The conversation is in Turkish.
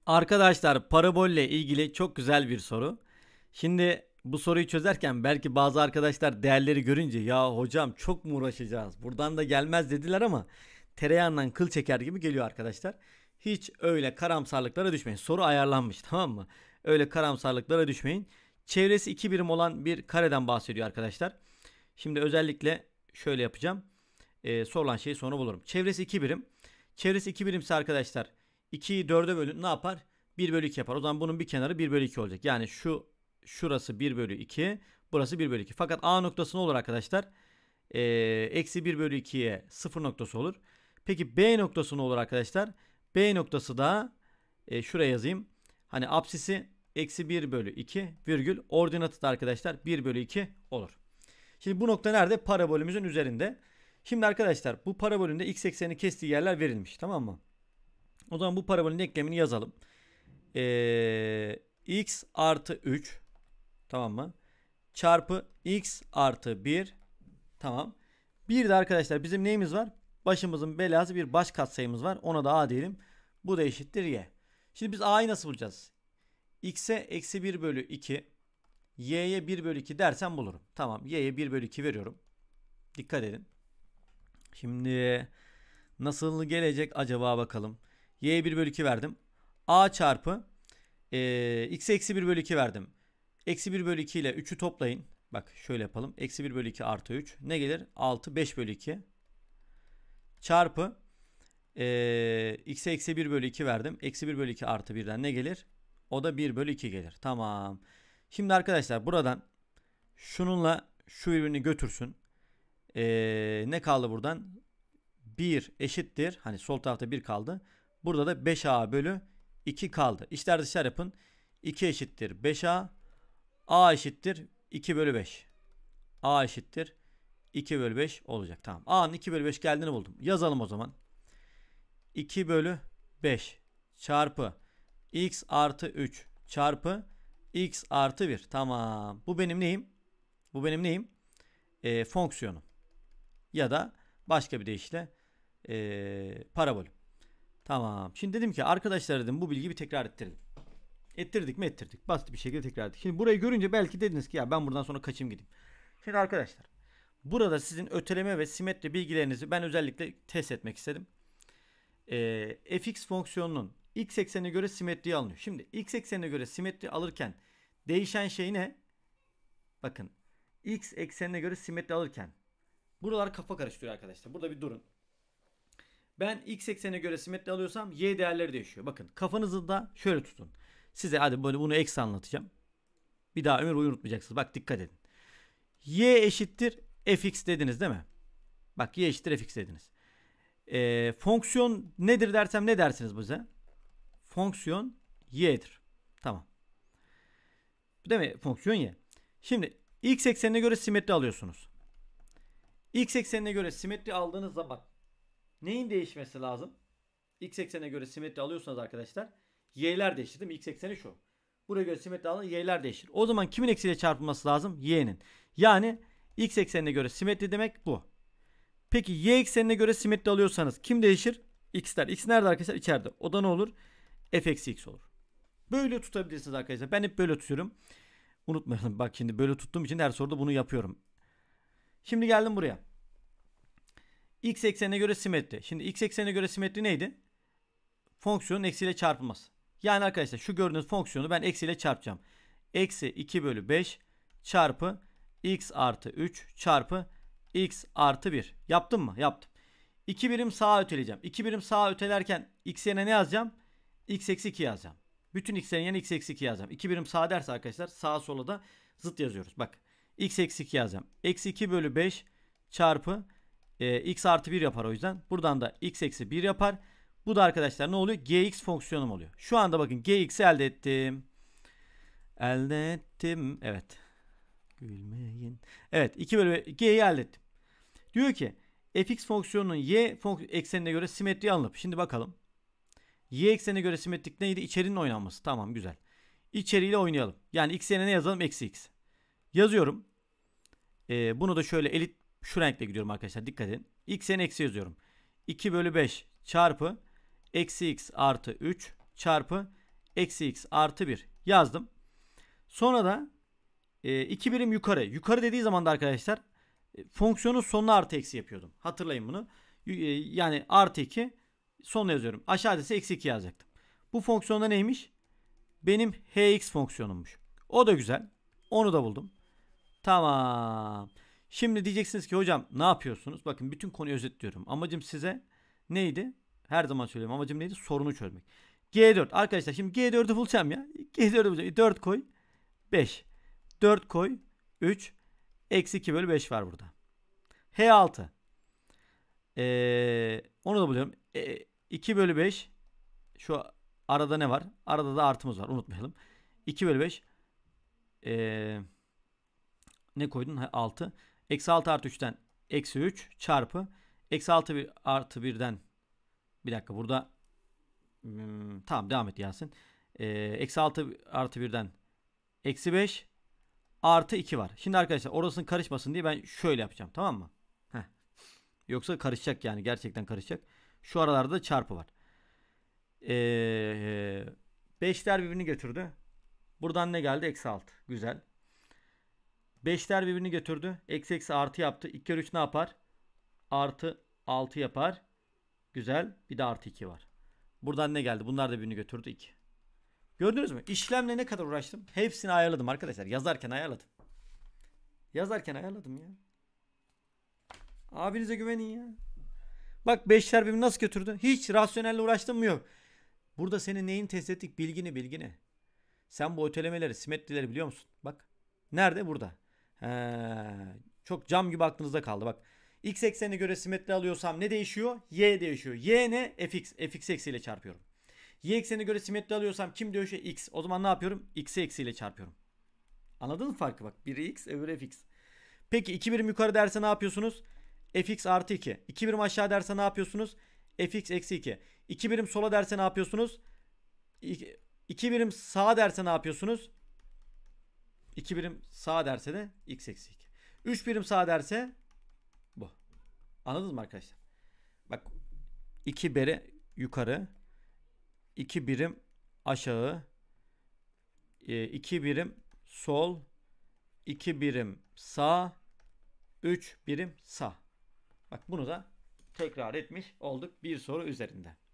Arkadaşlar parabolle ilgili çok güzel bir soru. Şimdi bu soruyu çözerken belki bazı arkadaşlar değerleri görünce ya hocam çok mu uğraşacağız? Buradan da gelmez dediler ama tereyağından kıl çeker gibi geliyor arkadaşlar. Hiç öyle karamsarlıklara düşmeyin. Soru ayarlanmış, tamam mı? Öyle karamsarlıklara düşmeyin. Çevresi 2 birim olan bir kareden bahsediyor arkadaşlar. Şimdi özellikle şöyle yapacağım. Sorulan şeyi sonra bulurum. Çevresi 2 birim. Çevresi 2 birimse arkadaşlar 2'yi 4'e bölün ne yapar? 1 bölü 2 yapar. O zaman bunun bir kenarı 1 bölü 2 olacak. Yani şurası 1 bölü 2. Burası 1 bölü 2. Fakat A noktası ne olur arkadaşlar? Eksi 1 bölü 2'ye 0 noktası olur. Peki B noktası ne olur arkadaşlar? B noktası da şuraya yazayım. Hani apsisi eksi 1 bölü 2 virgül ordinatı da arkadaşlar 1 bölü 2 olur. Şimdi bu nokta nerede? Parabolümüzün üzerinde. Şimdi arkadaşlar bu parabolün de x eksenini kestiği yerler verilmiş, tamam mı? O zaman bu parabolün denklemini yazalım. X artı 3, tamam mı? Çarpı x artı 1, tamam. Bir de arkadaşlar bizim neyimiz var? Başımızın belası bir baş katsayımız var. Ona da a diyelim. Bu da eşittir y. Şimdi biz a'yı nasıl bulacağız? X'e eksi 1 bölü 2, y'ye 1 bölü 2 dersem bulurum. Tamam, y'ye 1 bölü 2 veriyorum. Dikkat edin. Şimdi nasıl gelecek acaba bakalım. Y'ye 1 bölü 2 verdim. A çarpı x'e eksi 1 bölü 2 verdim. Eksi 1 bölü 2 ile 3'ü toplayın. Bak şöyle yapalım. Eksi 1 bölü 2 artı 3. Ne gelir? 6 5 bölü 2. Çarpı x'e eksi 1 bölü 2 verdim. Eksi 1 bölü 2 artı 1'den ne gelir? O da 1 bölü 2 gelir. Tamam. Şimdi arkadaşlar buradan şununla şu birbirini götürsün. Ne kaldı buradan? 1 eşittir. Hani sol tarafta 1 kaldı. Burada da 5a bölü 2 kaldı. İçler dışlar yapın. 2 eşittir 5a. A eşittir 2 bölü 5. A eşittir 2 bölü 5 olacak. Tamam. A'nın 2 bölü 5 geldiğini buldum. Yazalım o zaman. 2 bölü 5 çarpı x artı 3 çarpı x artı 1. Tamam. Bu benim neyim? Bu benim neyim? Fonksiyonum. Ya da başka bir deyişle parabolüm. Tamam. Şimdi dedim ki arkadaşlar dedim bu bilgiyi bir tekrar ettirelim. Ettirdik mi? Ettirdik. Basit bir şekilde tekrar ettik. Şimdi burayı görünce belki dediniz ki ya ben buradan sonra kaçayım gideyim. Şimdi arkadaşlar burada sizin öteleme ve simetri bilgilerinizi ben özellikle test etmek istedim. Fx fonksiyonunun x eksenine göre simetriği alınıyor. Şimdi x eksenine göre simetri alırken değişen şey ne? Bakın x eksenine göre simetri alırken buralar kafa karıştırıyor arkadaşlar. Burada bir durun. Ben x eksenine göre simetri alıyorsam y değerleri değişiyor. Bakın kafanızı da şöyle tutun. Size hadi böyle bunu eksi anlatacağım. Bir daha ömür boyu unutmayacaksınız. Bak dikkat edin. Y eşittir fx dediniz değil mi? Bak y eşittir fx dediniz. Fonksiyon nedir dersem ne dersiniz bize? Fonksiyon y'dir. Tamam. Değil mi? Fonksiyon y. Şimdi x eksenine göre simetri alıyorsunuz. X eksenine göre simetri aldığınız zaman neyin değişmesi lazım? X eksenine göre simetri alıyorsanız arkadaşlar y'ler değişir değil mi? X ekseni şu. Buraya göre simetri alın y'ler değişir. O zaman kimin eksiyle çarpılması lazım? Y'nin. Yani x eksenine göre simetri demek bu. Peki y eksenine göre simetri alıyorsanız kim değişir? X'ler. X nerede arkadaşlar? İçeride. O da ne olur? F eksi x olur. Böyle tutabilirsiniz arkadaşlar. Ben hep böyle tutuyorum. Unutmayalım. Bak şimdi böyle tuttuğum için her soruda bunu yapıyorum. Şimdi geldim buraya. X eksenine göre simetri. Şimdi x eksenine göre simetri neydi? Fonksiyonun eksiyle çarpılması. Yani arkadaşlar şu gördüğünüz fonksiyonu ben eksiyle çarpacağım. Eksi 2 bölü 5 çarpı x artı 3 çarpı x artı 1. Yaptım mı? Yaptım. 2 birim sağa öteleyeceğim. 2 birim sağa ötelerken x yerine ne yazacağım? X eksi 2 yazacağım. Bütün x'lerin yerine x eksi 2 yazacağım. 2 birim sağa derse arkadaşlar sağa sola da zıt yazıyoruz. Bak x eksi 2 yazacağım. Eksi 2 bölü 5 çarpı x artı 1 yapar o yüzden. Buradan da x eksi 1 yapar. Bu da arkadaşlar ne oluyor? Gx fonksiyonum oluyor. Şu anda bakın gx'i elde ettim. Elde ettim. Evet. Gülmeyin. Evet 2 bölü g'yi elde ettim. Diyor ki fx fonksiyonunun y eksenine göre simetri alınıp. Şimdi bakalım. Y eksenine göre simetrik neydi? İçerinin oynanması. Tamam güzel. İçeriyle oynayalım. Yani x yerine ne yazalım? Eksi x. Yazıyorum. Bunu da şöyle elit şu renkle gidiyorum arkadaşlar. Dikkat edin. X yerine eksi yazıyorum. 2 bölü 5 çarpı eksi x artı 3 çarpı eksi x artı 1 yazdım. Sonra da 2 birim yukarı. Yukarı dediği zaman da arkadaşlar fonksiyonun sonuna artı eksi yapıyordum. Hatırlayın bunu. Yani artı 2 sonuna yazıyorum. Aşağıda ise eksi 2 yazacaktım. Bu fonksiyonda neymiş? Benim hx fonksiyonummuş. O da güzel. Onu da buldum. Tamam. Şimdi diyeceksiniz ki hocam ne yapıyorsunuz? Bakın bütün konuyu özetliyorum. Amacım size neydi? Her zaman söylüyorum. Amacım neydi? Sorunu çözmek. G4. Arkadaşlar şimdi G4'ü bulacağım ya. G4'ü bulacağım. 4 koy. 5. 4 koy. 3. Eksi 2 bölü 5 var burada. H6. Onu da buluyorum. 2 bölü 5. Şu arada ne var? Arada da artımız var. Unutmayalım. 2 bölü 5. Ne koydun? 6. Eksi 6 artı 3'ten eksi 3 çarpı. Eksi 6 artı 1'den. Bir dakika burada. Tamam devam et Yasin. Eksi 6 artı 1'den eksi 5 artı 2 var. Şimdi arkadaşlar orasının karışmasın diye ben şöyle yapacağım. Tamam mı? Heh. Yoksa karışacak yani. Gerçekten karışacak. Şu aralarda çarpı var. 5'ler birbirini götürdü. Buradan ne geldi? Eksi 6. Güzel. 5'ler birbirini götürdü. Eksi eksi artı yaptı. 2 kere 3 ne yapar? Artı 6 yapar. Güzel. Bir de artı 2 var. Buradan ne geldi? Bunlar da birbirini götürdü. 2. Gördünüz mü? İşlemle ne kadar uğraştım? Hepsini ayarladım arkadaşlar. Yazarken ayarladım. Yazarken ayarladım ya. Abinize güvenin ya. Bak 5'ler birbirini nasıl götürdü? Hiç rasyonelle uğraştın mı? Yok. Burada senin neyini test ettik? Bilgini. Sen bu ötelemeleri, simetrileri biliyor musun? Bak. Nerede? Burada. Çok cam gibi aklınızda kaldı. Bak. X eksenine göre simetri alıyorsam ne değişiyor? Y değişiyor. Y ne? Fx. Fx eksiyle çarpıyorum. Y eksenine göre simetri alıyorsam kim değişiyor? X. O zaman ne yapıyorum? X'i eksiyle çarpıyorum. Anladın mı farkı bak? Biri X öbürü Fx. Peki 2 birim yukarı derse ne yapıyorsunuz? Fx artı 2. 2 birim aşağı derse ne yapıyorsunuz? Fx eksi 2. 2 birim sola derse ne yapıyorsunuz? 2 birim sağa derse ne yapıyorsunuz? 2 birim sağa derse de x eksi 2. 3 birim sağa derse bu. Anladınız mı arkadaşlar? Bak 2 bere yukarı, 2 birim aşağı, 2 birim sol, 2 birim sağ, 3 birim sağ. Bak bunu da tekrar etmiş olduk bir soru üzerinde.